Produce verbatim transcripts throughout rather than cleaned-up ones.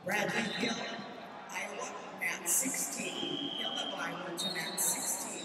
Bradley Hill, Iowa, mat sixteen. Hill of Iowa to mat sixteen.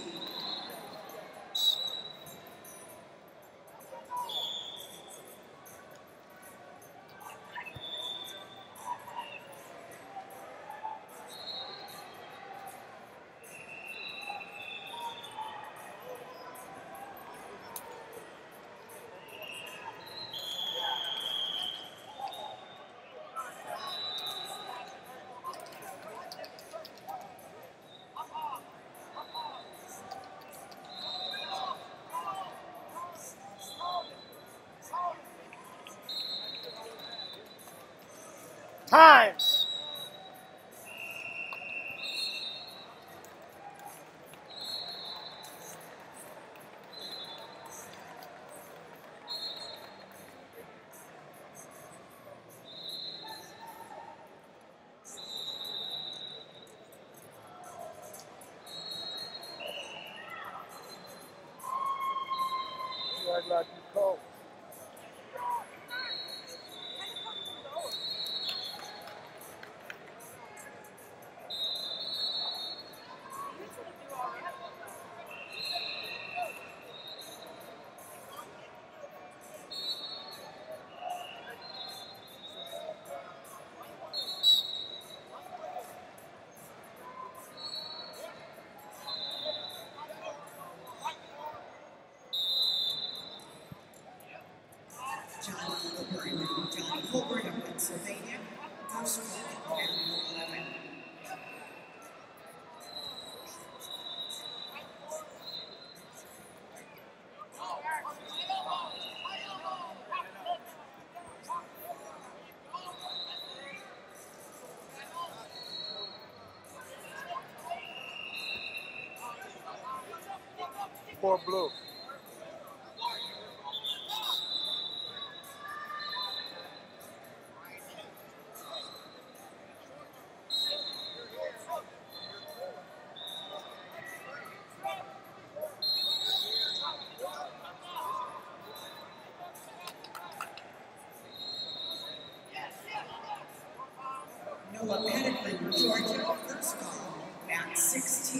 Time. I'd like you cold. John Colburn, John Colburn of Pennsylvania, first call at eleven. Four blue. Noah Pettigrew, Georgia, first call, mat sixteen.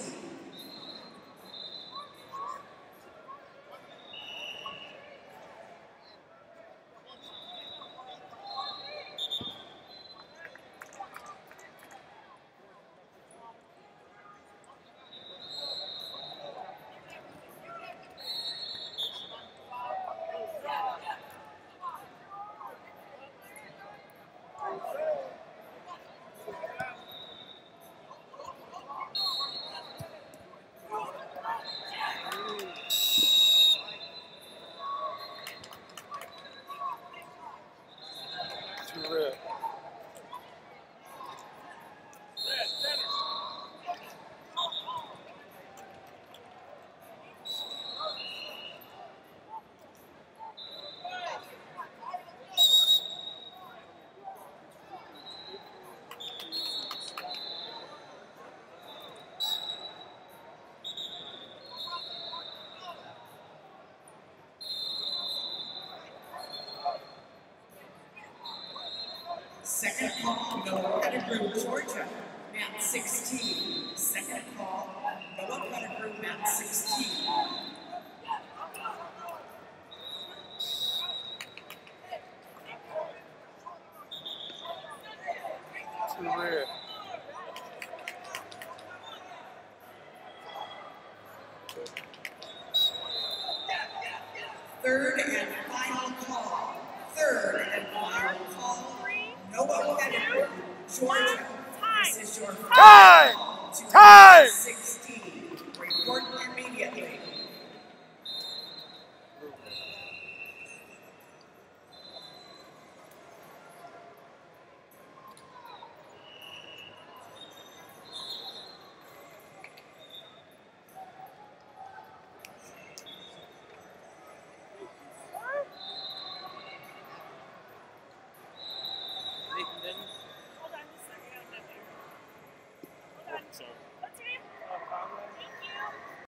Red. Second call, Noah Pettigrew, Georgia, mat sixteen. Second call, Noah Pettigrew, mat sixteen. Two red. Third and final call. Third and final call. Noah Pettigrew, Georgia. This is your Time! call to